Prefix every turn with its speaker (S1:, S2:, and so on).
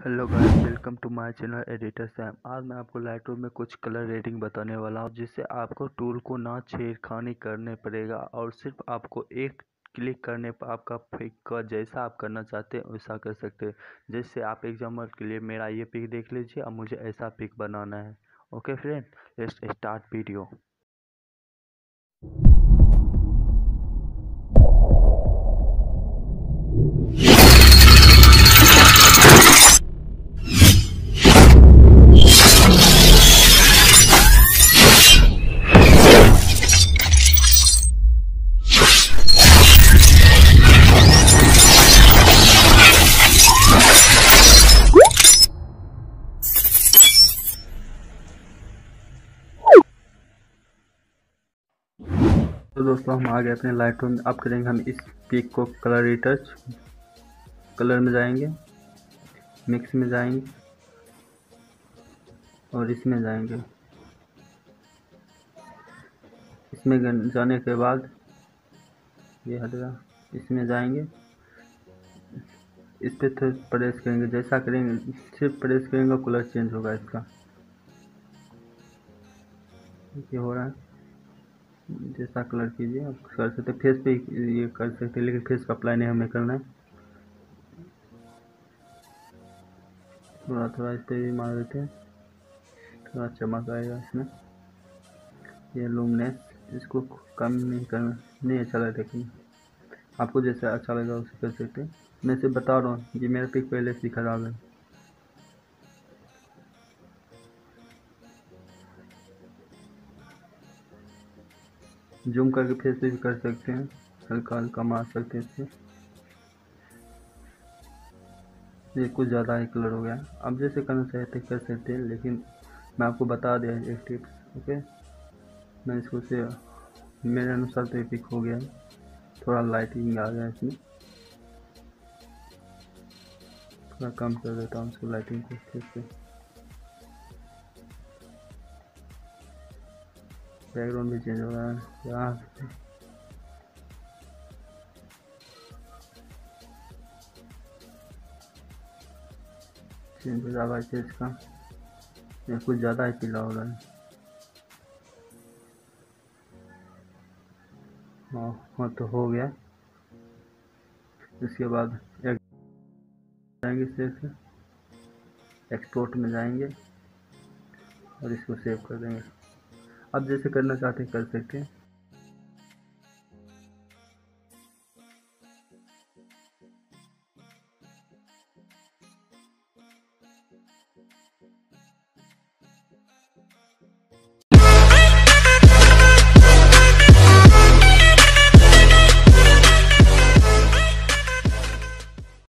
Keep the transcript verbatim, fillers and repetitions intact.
S1: Hello guys, welcome to my channel editor Sam. आज मैं आपको लाइटरूम में कुछ कलर रेटिंग बताने वाला हूं, जिससे आपको टूल को ना छेड़खानी करने पड़ेगा और सिर्फ आपको एक क्लिक करने पर आपका पिक का जैसा आप करना चाहते हैं वैसा कर सकते हैं। जैसे आप एग्जाम्पल के लिए मेरा ये पिक देख लीजिए, अब मुझे ऐसा पिक बनाना है। Okay friend, let's start video. तो दोस्तों, हम आ गए अपने लाइटरूम में। अब करेंगे हम इस पिक को कलर रिटच। कलर में जाएंगे, मिक्स में जाएंगे और इसमें जाएंगे। इसमें जाने के बाद ये हटेगा, इसमें जाएंगे, इस पे तो प्रेस करेंगे। जैसा करेंगे, सिर्फ प्रेस करेंगे कलर चेंज होगा इसका। ये हो रहा है, जैसा कलर कीजिए आप कर सकते। फेस पे ये कर सकते, लेकिन फेस का अप्लाई नहीं हमें करना है। थोड़ा थोड़ा इस पर भी मार देते हैं, थोड़ा चमक आएगा इसमें। ये लूमनेस, इसको कम नहीं करना, नहीं अच्छा लगता, लेकिन आपको जैसा अच्छा लगा उसे कर सकते हैं। मैं सिर्फ बता रहा हूँ, ये मेरा पिक पहले से खराब है। जूम करके फेस पे भी कर सकते हैं, हल्का हल्का मार सकते हैं इससे। ये कुछ ज़्यादा ही कलर हो गया। अब जैसे करना चाहते कर सकते हैं, लेकिन मैं आपको बता दिया एक टिप्स। ओके, मैं इसको से मेरे अनुसार तो ये पिक हो गया है। थोड़ा लाइटिंग आ गया इसमें, थोड़ा कम कर देता हूँ इसको लाइटिंग को फिर से। बैकग्राउंड भी चेंज हो रहा है यहाँ चेंज हो रहा है इसका। ये कुछ ज़्यादा ही पीला हो रहा है। हाँ हाँ, तो हो गया। इसके बाद एक जाएंगे, सेव से एक्सपोर्ट में जाएंगे और इसको सेव कर देंगे। अब जैसे करना चाहते हैं कर सकते हैं।